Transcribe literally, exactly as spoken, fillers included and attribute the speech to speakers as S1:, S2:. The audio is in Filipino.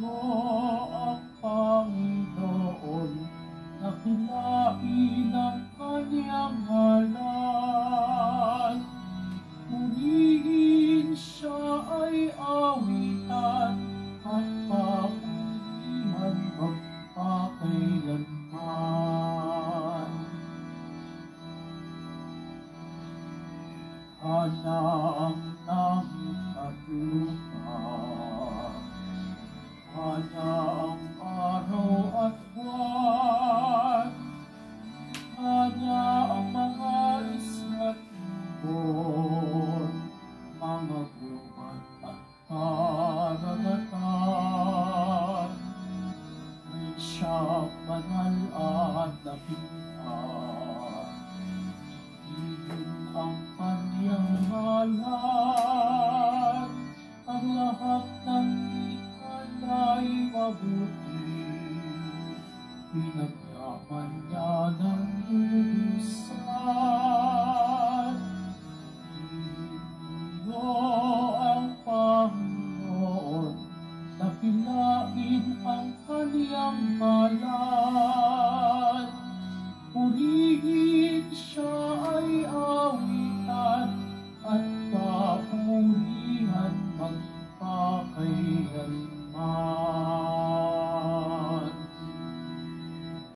S1: mo ang Panginoon, nakilain ang kanyang ngalan. Purihin siya ay awitan at papurihan magpakailanman. Kanya ang langit at lupa, Kanya ang araw at buwan, Kanya ang mga isla't ibon, mga gubat at karagatan. May siyang banal at dakilan, iyon ang kanyang ngalan.